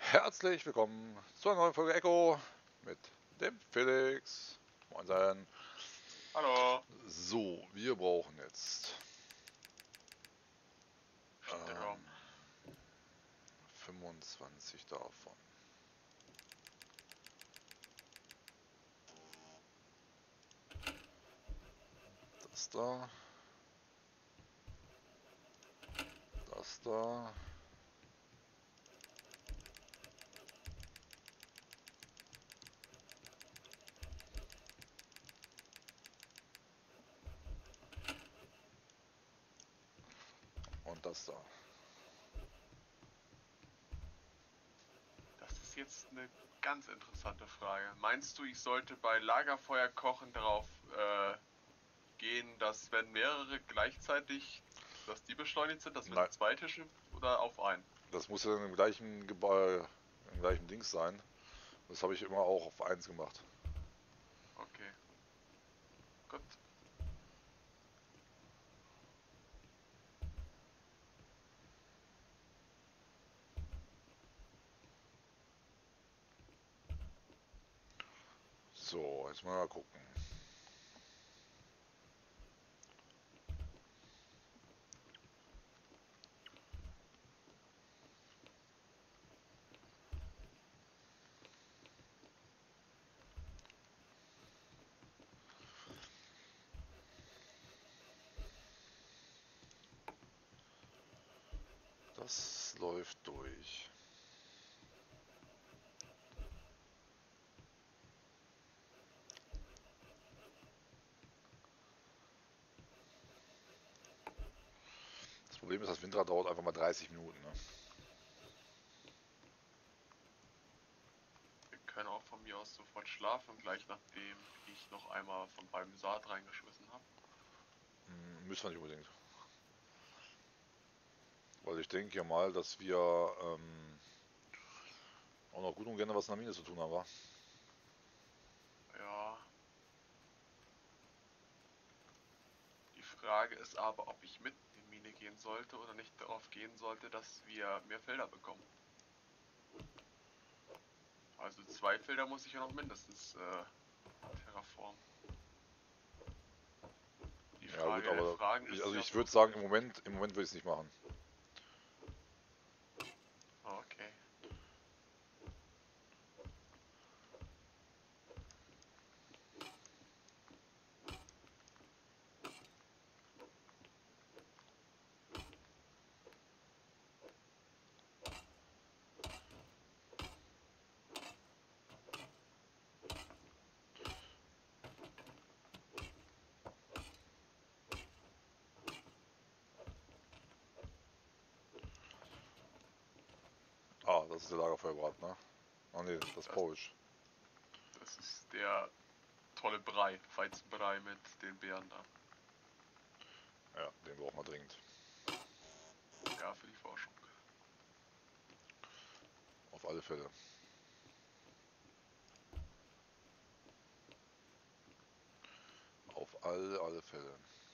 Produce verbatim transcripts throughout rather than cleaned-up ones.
Herzlich willkommen zu einer neuen Folge Echo mit dem Felix. Moin sein. Hallo. So, wir brauchen jetzt Strom. ähm, fünfundzwanzig davon. Das da. Das da. Und das da. Das ist jetzt eine ganz interessante Frage. Meinst du, ich sollte bei Lagerfeuer kochen darauf äh, gehen, dass wenn mehrere gleichzeitig, dass die beschleunigt sind, dass Nein, wenn zwei Tische oder auf einen? das muss ja im gleichen Gebäude, im gleichen Dings sein. Das habe ich immer auch auf eins gemacht. Okay. Gut. So, jetzt mal gucken. Das läuft durch. Das Problem ist, das Windrad dauert einfach mal dreißig Minuten. Ne? Wir können auch von mir aus sofort schlafen, gleich nachdem ich noch einmal von beim Saat reingeschmissen habe. Hm, müssen wir nicht unbedingt. Weil ich denke ja mal, dass wir ähm, auch noch gut und gerne was in der Mine zu tun haben, wa? Ja. Die Frage ist aber, ob ich mit in die Mine gehen sollte oder nicht darauf gehen sollte, dass wir mehr Felder bekommen. Also zwei Felder muss ich ja noch mindestens äh, terraformen. Die Ja gut, Frage der aber Fragen ich, ist also ja, ich ob würde sagen, im Moment, im Moment würde ich es nicht machen. oh, okay. Ah, das ist der Lagerfeuerbrat, ne? Ah ne, das ist Das, Porridge. das ist der tolle Brei, Weizenbrei mit den Beeren da. Ja, den brauchen wir dringend. Ja, für die Forschung. Auf alle Fälle. Auf alle, alle Fälle.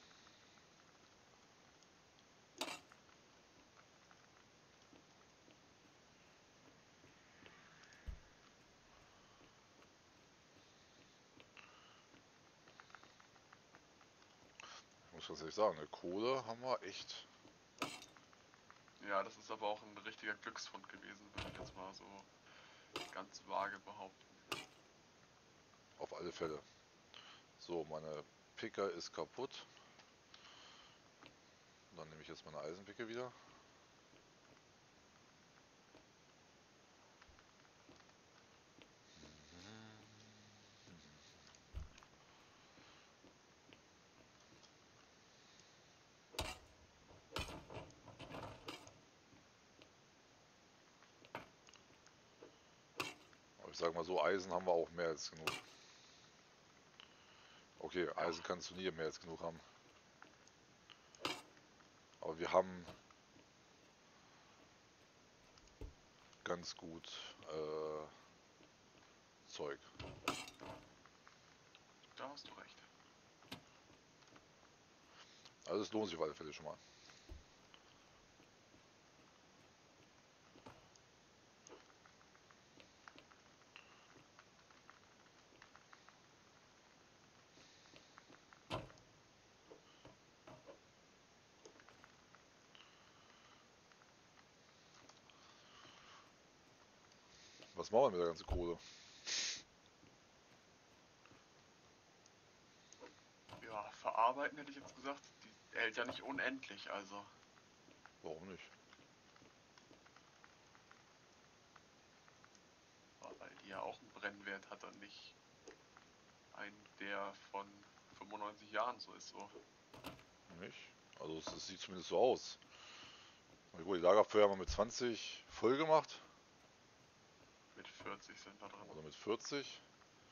Ich muss ganz ehrlich sagen, eine Kohle haben wir echt. Ja, das ist aber auch ein richtiger Glücksfund gewesen, würde ich jetzt mal so ganz vage behaupten. Auf alle Fälle. So, meine Picker ist kaputt. Dann nehme ich jetzt meine Eisenpicke wieder. Aber ich sage mal so, Eisen haben wir auch mehr als genug. Okay, Ja, Eisen kannst du nie mehr als genug haben. Aber wir haben ganz gut äh, Zeug. da hast du recht. Also es lohnt sich auf alle Fälle schon mal. Was machen wir mit der ganzen Kohle? Ja, verarbeiten hätte ich jetzt gesagt. Die hält ja nicht unendlich, also. Warum nicht? Weil die ja auch einen Brennwert hat und nicht einen, der von fünfundneunzig Jahren so ist. So. Nicht? Also es, es sieht zumindest so aus. Na gut, die Lagerfeuer haben wir mit zwanzig voll gemacht. Mit vierzig sind wir drin. Oder mit vierzig.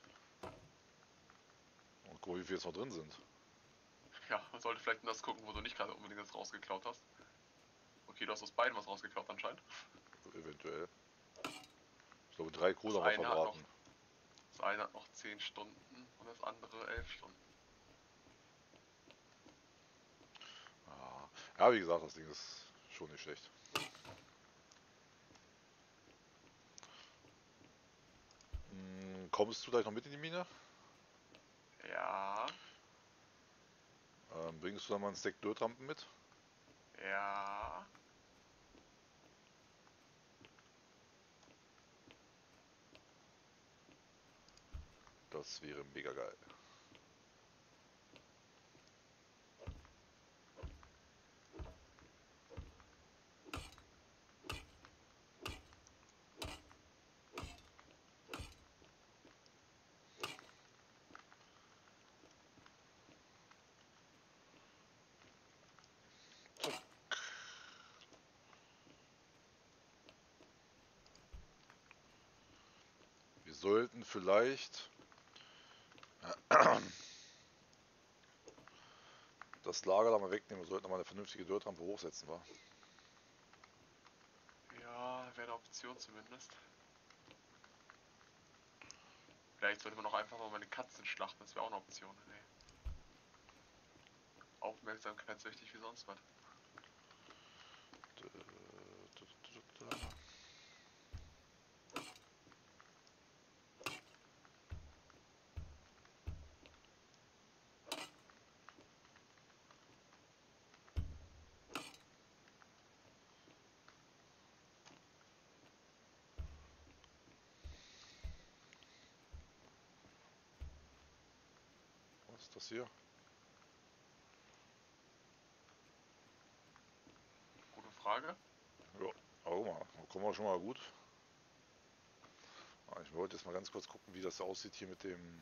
Und guck, wie viel jetzt noch drin sind. Ja, man sollte vielleicht in das gucken, wo du nicht gerade unbedingt das rausgeklaut hast. Okay, du hast aus beiden was rausgeklaut anscheinend. Eventuell. Ich glaube, drei Kohle Das haben wir eine hat noch, verbraten. das eine hat noch zehn Stunden und das andere elf Stunden. Ja. Ja, wie gesagt, das Ding ist schon nicht schlecht. Hm, kommst du gleich noch mit in die Mine? Ja, Ähm, bringst du dann mal einen Stack Dirtrampen mit? ja. Das wäre mega geil. Wir sollten vielleicht das Lager da mal wegnehmen. Wir sollten noch mal eine vernünftige Dirtrampe hochsetzen, wa? Ja, wäre eine Option zumindest. Vielleicht sollte man auch einfach mal meine Katzen schlachten, das wäre auch eine Option. Nee. Aufmerksamkeitssüchtig wie sonst was. Was ist das hier? Gute Frage. Ja, aber guck mal, da kommen wir schon mal gut. Ich wollte jetzt mal ganz kurz gucken, wie das aussieht hier mit dem...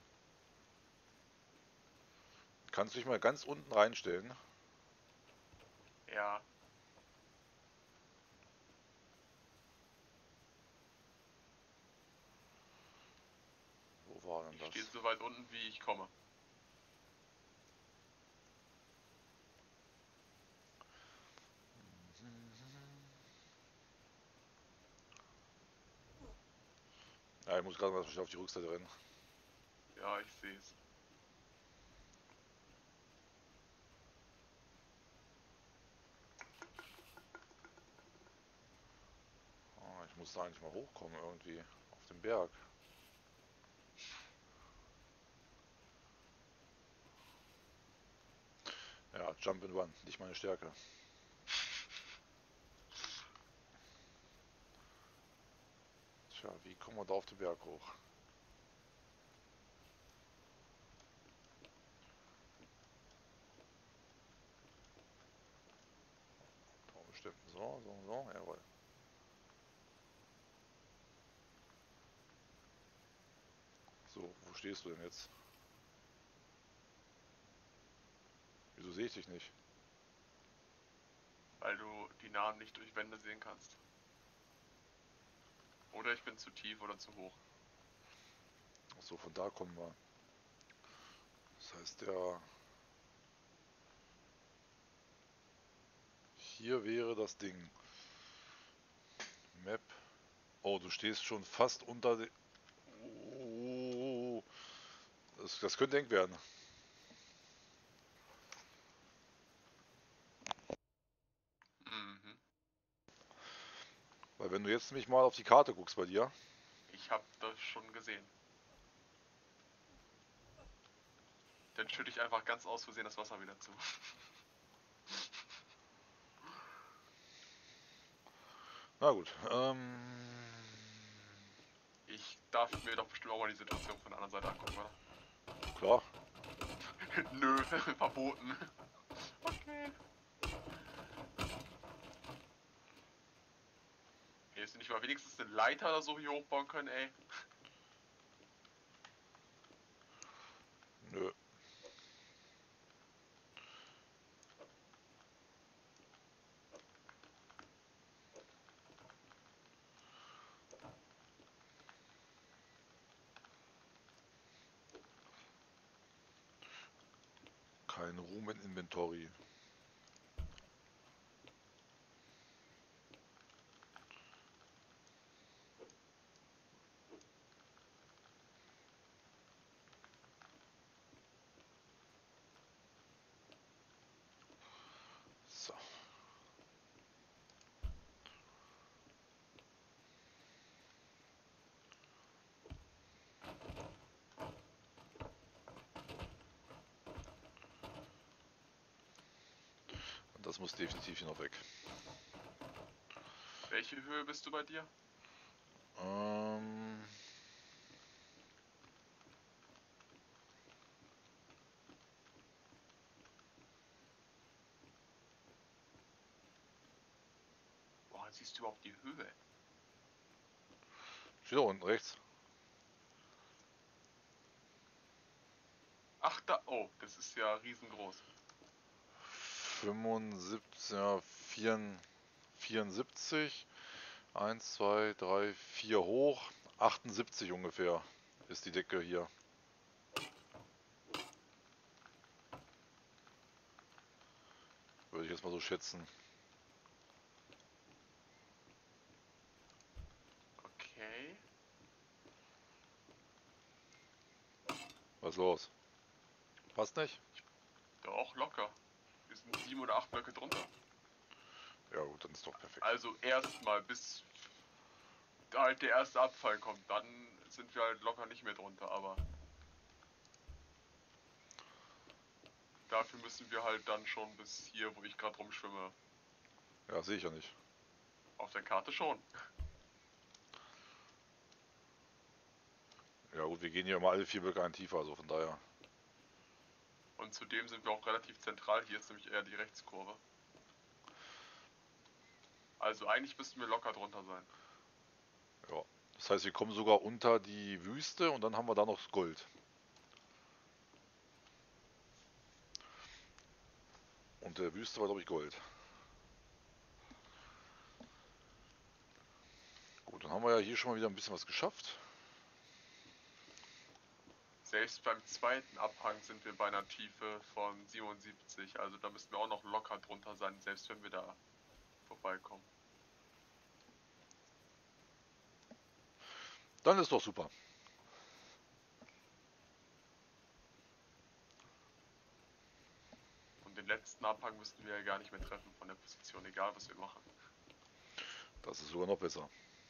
Kannst du dich mal ganz unten reinstellen? Ja, Wo war denn ich das? stehe so weit unten, wie ich komme. Ja, ich muss gerade mal schnell auf die Rückseite rennen. Ja, ich sehe es. Ah, ich muss da eigentlich mal hochkommen irgendwie auf den Berg. Ja, Jump and Run, nicht meine Stärke. Tja, wie kommen wir da auf den Berg hoch? Da bestimmt. So, so, so, jawohl. So, wo stehst du denn jetzt? Wieso sehe ich dich nicht? Weil du die Namen nicht durch Wände sehen kannst. Oder ich bin zu tief oder zu hoch. Achso, von da kommen wir. Das heißt, der... Hier wäre das Ding. Map. Oh, du stehst schon fast unter... de- Oh, das, das könnte eng werden. Mhm. Weil wenn du jetzt nämlich mal auf die Karte guckst bei dir, Ich habe das schon gesehen. Dann schütte ich einfach ganz aus Versehen das Wasser wieder zu. na gut, ähm, Ich darf mir doch bestimmt auch mal die Situation von der anderen Seite angucken, oder? Klar. Nö, verboten. Okay. Hey, ist nicht mal wenigstens eine Leiter oder so hier hochbauen können, ey? Nö. Kein Ruhm in Inventory. So. Und das muss definitiv hier noch weg. Welche Höhe bist du bei dir? Ähm... Boah, siehst du überhaupt die Höhe? Steht da unten rechts. Ach, da. Oh, das ist ja riesengroß. fünfundsiebzig, ja, vierundsiebzig. eins, zwei, drei, vier hoch. achtundsiebzig ungefähr ist die Decke hier. Würde ich jetzt mal so schätzen. Okay. Was ist los? Passt nicht? Doch, locker. Wir sind sieben oder acht Blöcke drunter. Ja gut, dann ist doch perfekt. Also erstmal, bis halt der erste Abfall kommt, dann sind wir halt locker nicht mehr drunter, aber dafür müssen wir halt dann schon bis hier, wo ich gerade rumschwimme. Ja, sehe ich ja nicht. Auf der Karte schon. Ja gut, wir gehen hier immer alle vier Blöcke ein tiefer, also von daher. Und zudem sind wir auch relativ zentral, hier ist nämlich eher die Rechtskurve. Also eigentlich müssten wir locker drunter sein. Ja. Das heißt, wir kommen sogar unter die Wüste und dann haben wir da noch das Gold. Und der Wüste war, glaube ich, Gold. Gut, dann haben wir ja hier schon mal wieder ein bisschen was geschafft. Selbst beim zweiten Abhang sind wir bei einer Tiefe von siebenundsiebzig, also da müssten wir auch noch locker drunter sein, selbst wenn wir da vorbeikommen. Dann ist doch super. Und den letzten Abhang müssten wir ja gar nicht mehr treffen von der Position, egal was wir machen. Das ist sogar noch besser.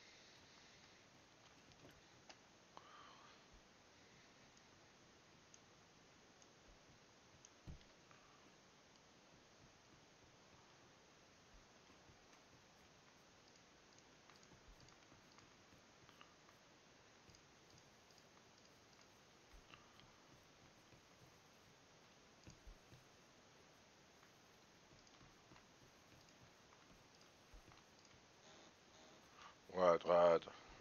Right, right.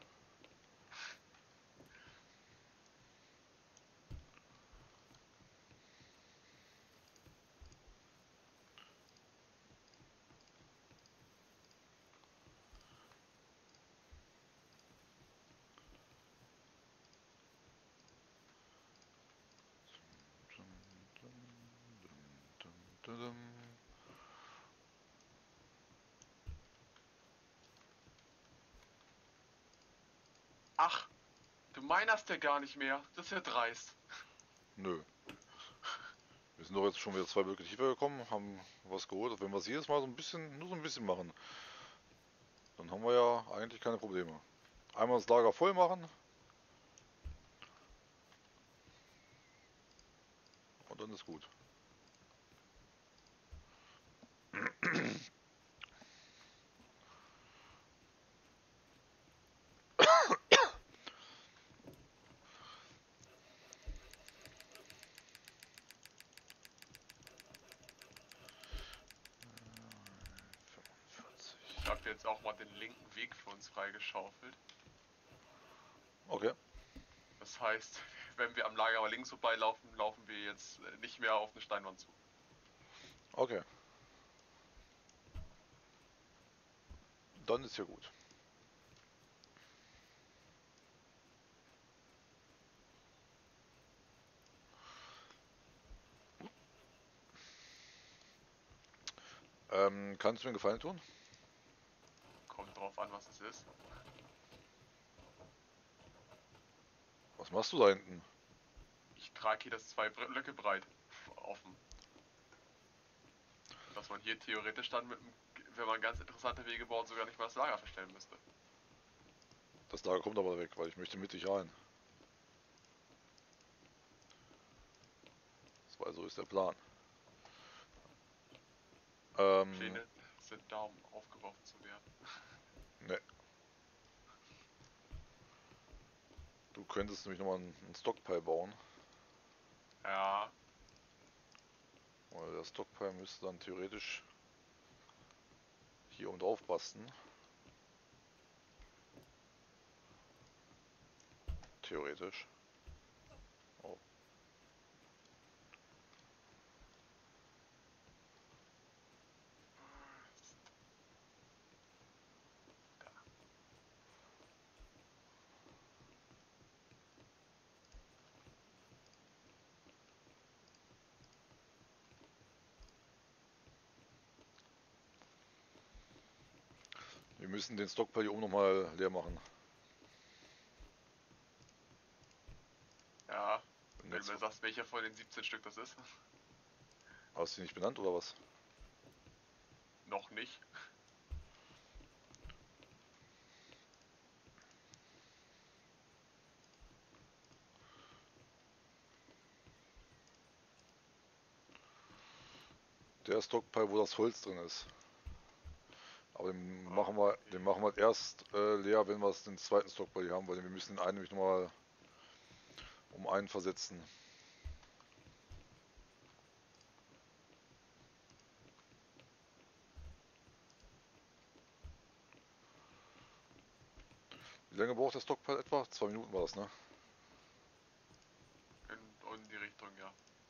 Ach, du meinerst ja gar nicht mehr, das ist ja dreist. Nö. Wir sind doch jetzt schon wieder zwei Blöcke tiefer gekommen, haben was geholt. Wenn wir es jedes Mal so ein bisschen, nur so ein bisschen machen, dann haben wir ja eigentlich keine Probleme. Einmal das Lager voll machen und dann ist gut. habe jetzt auch mal den linken Weg für uns freigeschaufelt. Okay. Das heißt, wenn wir am Lager aber links vorbeilaufen, laufen wir jetzt nicht mehr auf eine Steinwand zu. Okay. Dann ist ja gut. Ähm, kannst du mir einen Gefallen tun? Kommt drauf an, was es ist. Was machst du da hinten? Ich trage hier das zwei Blöcke breit offen. Dass man hier theoretisch dann, mit, wenn man ganz interessante Wege baut, sogar nicht mal das Lager verstellen müsste. Das Lager kommt aber weg, weil ich möchte mittig rein. Das war so ist der Plan. Ähm, Pläne sind da, um aufgeworfen zu werden. ne. Du könntest nämlich nochmal einen, einen Stockpile bauen. Ja, Weil der Stockpile müsste dann theoretisch hier und drauf basteln. Theoretisch. Oh. Wir müssen den Stockpile hier oben nochmal leer machen. ja. Wenn Wenn jetzt, du mir sagst, welcher von den siebzehn Stück das ist. hast du ihn nicht benannt oder was? Noch nicht. Der Stockpile, wo das Holz drin ist. Aber den Ah, machen wir, okay. den machen wir erst äh, leer, wenn wir den zweiten Stockpile hier haben, weil wir müssen den einen nämlich nochmal um einen versetzen. Wie lange braucht der Stockpile etwa? Zwei Minuten war das, ne? In, in die Richtung, ja.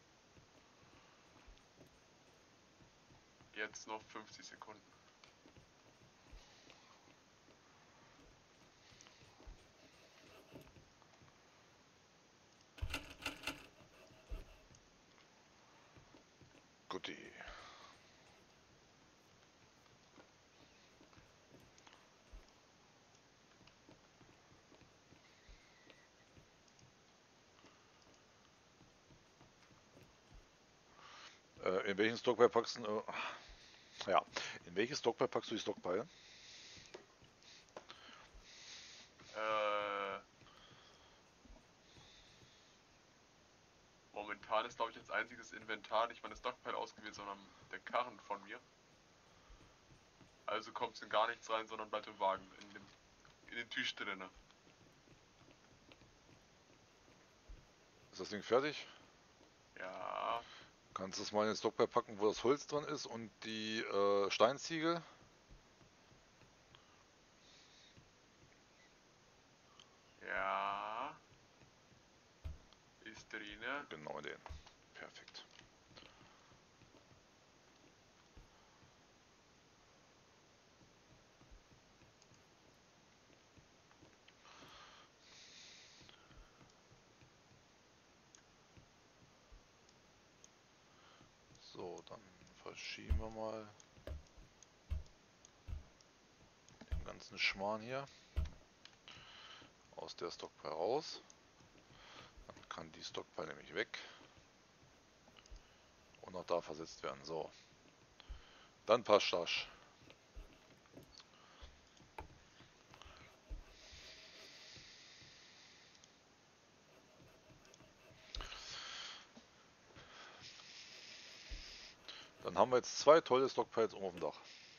Jetzt noch fünfzig Sekunden. Guti. Äh, in welchen Stockpile packst du, äh, ja, in welches Stockpile packst du die Stockpile? Äh, momentan ist, glaube ich, als einziges Inventar nicht meine Stockpile ausgewählt, sondern der Karren von mir. Also kommt es in gar nichts rein, sondern bleibt im Wagen, in dem in den Tisch drinne. Ist das Ding fertig? Ja, Kannst du es mal in den Stockpile packen, wo das Holz drin ist und die äh, Steinziegel? ja, ist drinne. Genau in den. Perfekt. So, dann verschieben wir mal den ganzen Schmarrn hier aus der Stockpile raus. Dann kann die Stockpile nämlich weg und auch da versetzt werden. So, dann passt das. Dann haben wir jetzt zwei tolle Stockpiles oben auf dem Dach.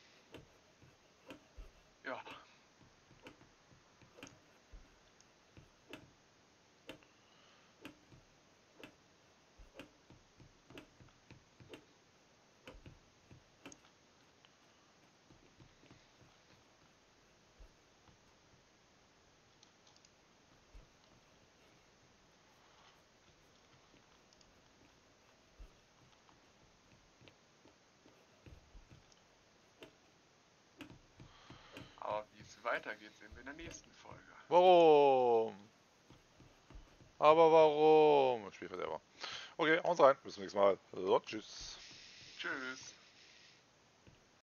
Ja, Aber wie es weitergeht, sehen wir in der nächsten Folge. Warum? Aber warum? Spielverderber. Okay, hauen rein. Bis zum nächsten Mal. So, tschüss. Tschüss.